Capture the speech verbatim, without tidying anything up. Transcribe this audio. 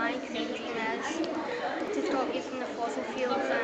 my dream team as to stop using the fossil fuels